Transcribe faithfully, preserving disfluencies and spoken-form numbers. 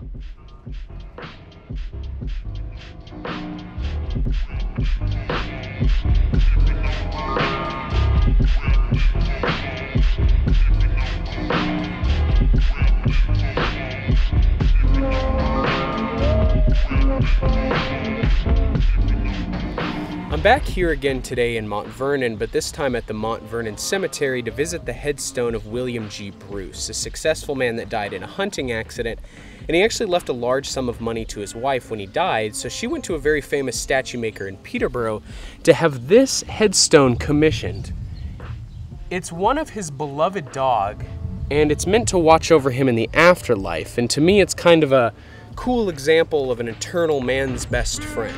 I'm back here again today in Mount Vernon, but this time at the Mount Vernon Cemetery to visit the headstone of William G. Bruce, a successful man that died in a hunting accident, and he actually left a large sum of money to his wife when he died, so she went to a very famous statue maker in Peterborough to have this headstone commissioned. It's one of his beloved dog, and it's meant to watch over him in the afterlife, and to me it's kind of a cool example of an eternal man's best friend.